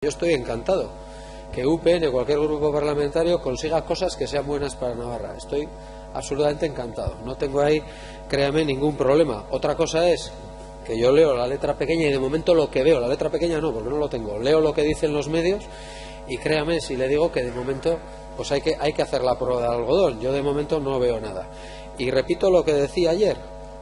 Yo estoy encantado que UPN, cualquier grupo parlamentario, consiga cosas que sean buenas para Navarra. Estoy absolutamente encantado. No tengo ahí, créame, ningún problema. Otra cosa es que yo leo la letra pequeña y de momento lo que veo, la letra pequeña no, porque no lo tengo. Leo lo que dicen los medios y créame si le digo que de momento pues hay que hacer la prueba de algodón. Yo de momento no veo nada. Y repito lo que decía ayer.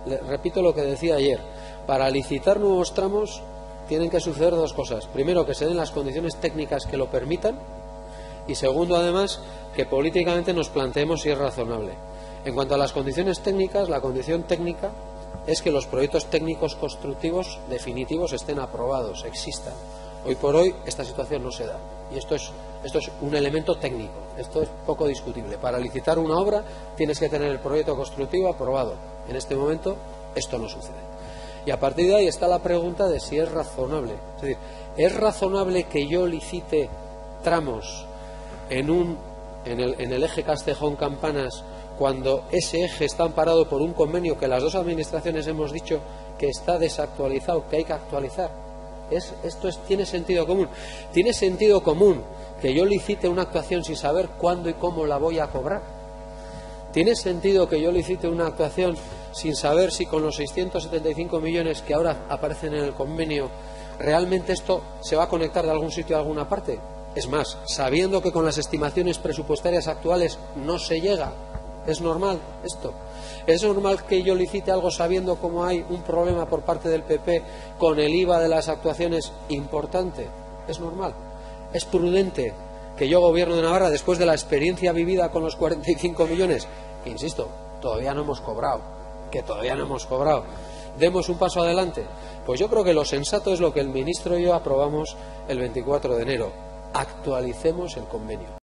Para licitar nuevos tramos tienen que suceder dos cosas. Primero, que se den las condiciones técnicas que lo permitan, y segundo, además, que políticamente nos planteemos si es razonable. En cuanto a las condiciones técnicas, la condición técnica es que los proyectos técnicos constructivos definitivos estén aprobados, existan. Hoy por hoy esta situación no se da, y esto es un elemento técnico, esto es poco discutible. Para licitar una obra tienes que tener el proyecto constructivo aprobado. En este momento esto no sucede. Y a partir de ahí está la pregunta de si es razonable. Es decir, ¿es razonable que yo licite tramos en el eje Castejón-Campanas cuando ese eje está amparado por un convenio que las dos administraciones hemos dicho que está desactualizado, que hay que actualizar? ¿Tiene sentido común? ¿Tiene sentido común que yo licite una actuación sin saber cuándo y cómo la voy a cobrar? ¿Tiene sentido que yo licite una actuación sin saber si con los 675 millones que ahora aparecen en el convenio realmente esto se va a conectar de algún sitio a alguna parte? Es más, sabiendo que con las estimaciones presupuestarias actuales no se llega. ¿Es normal esto? ¿Es normal que yo licite algo sabiendo cómo hay un problema por parte del PP con el IVA de las actuaciones importante? ¿Es normal? ¿Es prudente que yo, Gobierno de Navarra, después de la experiencia vivida con los 45 millones, que insisto, todavía no hemos cobrado, demos un paso adelante? Pues yo creo que lo sensato es lo que el ministro y yo aprobamos el 24 de enero. Actualicemos el convenio.